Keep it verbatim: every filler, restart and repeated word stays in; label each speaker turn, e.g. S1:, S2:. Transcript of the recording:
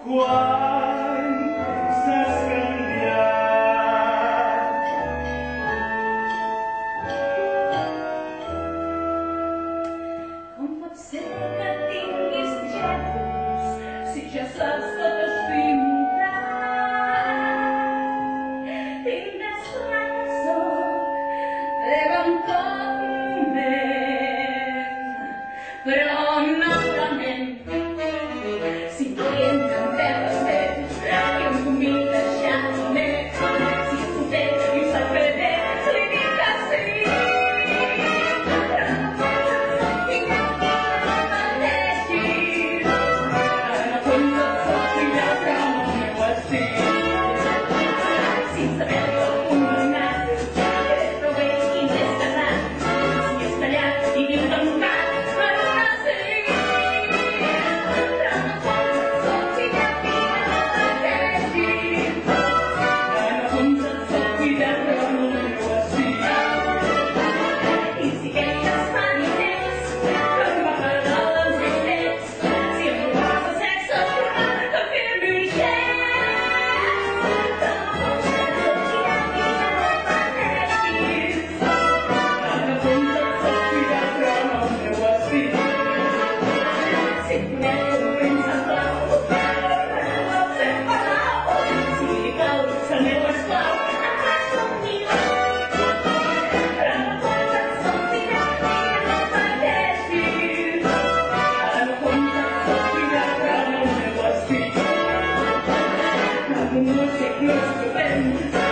S1: quan saps canviar.
S2: Com pot ser que tinguis gèneres si ja saps tot estimar? Tindràs la razó, però em conven, però honestament, si t'entren terres més i em convides ja només, si és solter i ho sap fer bé, li dic que sí. Però no pots ficar que no pateixis, en el fons et soc filla però no el meu estil. Sin saber que el punt donat és prou bé i més terrat, si és tallat i diu d'encat, però no sé. Però no pots soc filla que no pateixis, en el fons et soc filla però no el meu estil. I si aquelles mariners que em va pagar els bitlets, si em provaves el sexe, tornava a fer-me un gest. Però no pots soc filla que no pateixis, en el fons et soc filla però no el meu estil. Si et conec com un príncep blau, no el sé palau, si li cau ser el meu esclau, encara som millor. Però no pots soc filla que no pateixis, en el fons et soc filla però no el meu estil. No sé, no és estupend,